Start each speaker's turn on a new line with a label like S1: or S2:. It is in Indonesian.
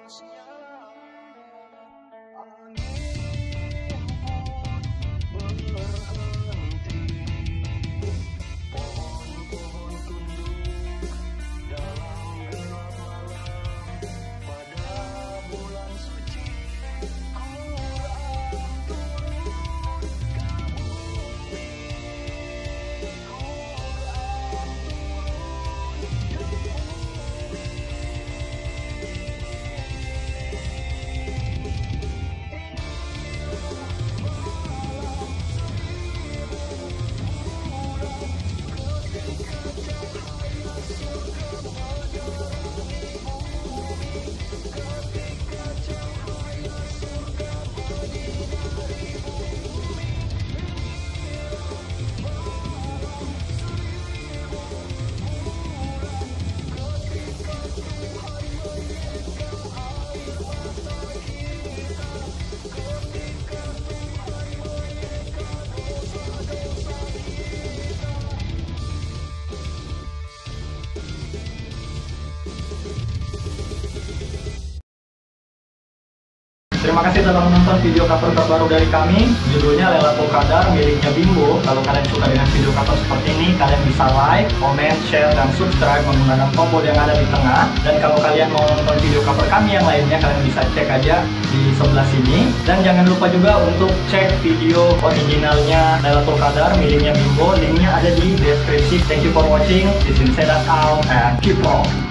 S1: Terima kasih telah menonton video cover terbaru dari kami. Judulnya Lelatul Qadar miliknya Bimbo. Kalau kalian suka dengan video cover seperti ini, kalian bisa like, comment, share, dan subscribe menggunakan tombol yang ada di tengah. Dan kalau kalian mau nonton video cover kami yang lainnya, kalian bisa cek aja di sebelah sini. Dan jangan lupa juga untuk cek video originalnya Lelatul Qadar miliknya Bimbo. Linknya ada di deskripsi. Thank you for watching. This is Sedat out and keep on.